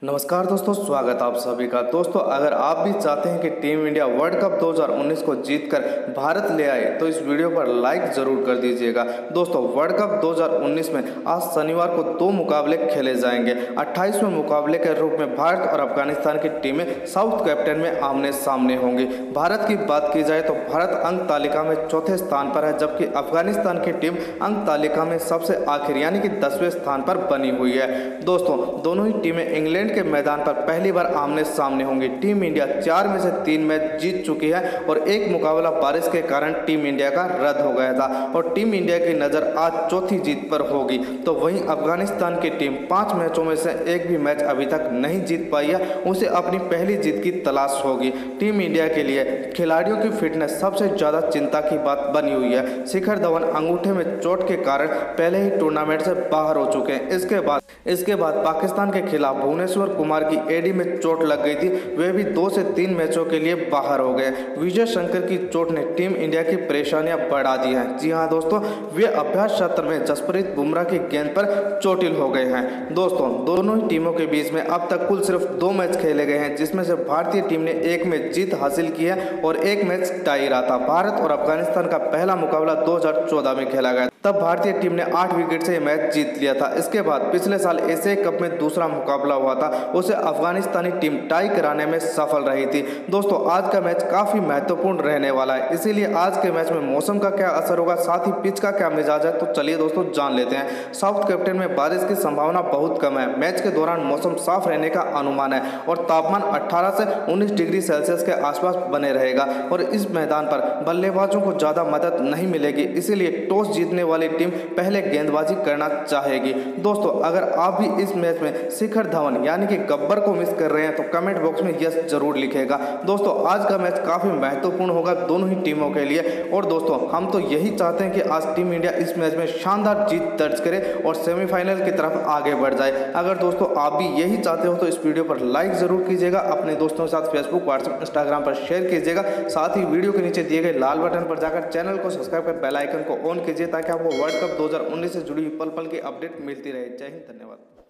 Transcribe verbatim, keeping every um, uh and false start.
नमस्कार दोस्तों, स्वागत आप सभी का। दोस्तों, अगर आप भी चाहते हैं कि टीम इंडिया वर्ल्ड कप दो हज़ार उन्नीस को जीतकर भारत ले आए तो इस वीडियो पर लाइक जरूर कर दीजिएगा। दोस्तों, वर्ल्ड कप दो हज़ार उन्नीस में आज शनिवार को दो मुकाबले खेले जाएंगे। अट्ठाईसवें मुकाबले के रूप में भारत और अफगानिस्तान की टीमें साउथ कैप्टन में आमने सामने होंगी। भारत की बात की जाए तो भारत अंक तालिका में चौथे स्थान पर है, जबकि अफगानिस्तान की टीम अंक तालिका में सबसे आखिर यानी कि दसवें स्थान पर बनी हुई है। दोस्तों, दोनों ही टीमें इंग्लैंड के मैदान पर पहली बार आमने सामने होंगी। टीम इंडिया चार में से तीन मैच जीत चुकी है और एक मुकाबला बारिश के कारण टीम इंडिया का रद्द हो गया था और टीम इंडिया की नज़र आज चौथी जीत पर होगी। तो वहीं अफगानिस्तान की टीम पांच मैचों में से एक भी मैच अभी तक नहीं जीत पाई है, उसे अपनी पहली जीत की तलाश होगी। टीम इंडिया के लिए खिलाड़ियों की फिटनेस सबसे ज़्यादा चिंता की बात बनी हुई है। शिखर धवन अंगूठे में चोट के कारण पहले ही टूर्नामेंट से बाहर हो चुके हैं। इसके बाद इसके बाद पाकिस्तान के खिलाफ भुवनेश्वर कुमार की एडी में चोट लग गई थी, वे भी दो से तीन मैचों के लिए बाहर हो गए। विजय शंकर की चोट ने टीम इंडिया की परेशानियां बढ़ा दी हैं। जी हां दोस्तों, वे अभ्यास सत्र में जसप्रीत बुमराह की गेंद पर चोटिल हो गए हैं। दोस्तों, दोनों ही टीमों के बीच में अब तक कुल सिर्फ दो मैच खेले गए हैं, जिसमें से भारतीय टीम ने एक मैच जीत हासिल की है और एक मैच टाई रहा था। भारत और अफगानिस्तान का पहला मुकाबला दो हज़ार चौदह में खेला गया, तब भारतीय टीम ने आठ विकेट से मैच जीत लिया था। इसके बाद पिछले साल एशिया कप में दूसरा मुकाबला हुआ था, उसे अफगानिस्तानी टीम टाई कराने में सफल रही थी। दोस्तों, आज का मैच काफी महत्वपूर्ण रहने वाला है, इसीलिए आज के मैच में मौसम का क्या असर होगा, साथ ही पिच का क्या मिजाज है, तो चलिए दोस्तों जान लेते हैं। साउथ कैप्टन में बारिश की संभावना बहुत कम है। मैच के दौरान मौसम साफ रहने का अनुमान है और तापमान अठारह से उन्नीस डिग्री सेल्सियस के आसपास बने रहेगा और इस मैदान पर बल्लेबाजों को ज्यादा मदद नहीं मिलेगी, इसीलिए टॉस जीतने वाली टीम पहले गेंदबाजी करना चाहेगी। दोस्तों, अगर आप भी इस मैच में शिखर धवन यानी कि गब्बर को मिस कर रहे हैं तो कमेंट बॉक्स में यस जरूर लिखेगा। दोस्तों, आज का मैच काफी महत्वपूर्ण होगा दोनों ही टीमों के लिए और दोस्तों हम तो यही चाहते हैं कि आज टीम इंडिया इस मैच में शानदार जीत दर्ज करे और सेमीफाइनल की तरफ आगे बढ़ जाए। अगर दोस्तों आप भी यही चाहते हो तो इस वीडियो पर लाइक जरूर कीजिएगा, अपने दोस्तों के साथ फेसबुक, व्हाट्सएप, इंस्टाग्राम पर शेयर कीजिएगा। साथ ही वीडियो के नीचे दिए गए लाल बटन पर जाकर चैनल को सब्सक्राइब कर बेल आइकन को ऑन कीजिए ताकि आपको वर्ल्ड कप दो हज़ार उन्नीस से जुड़ी हुई पल पल की अपडेट मिलती रहे। जय हिंद, धन्यवाद।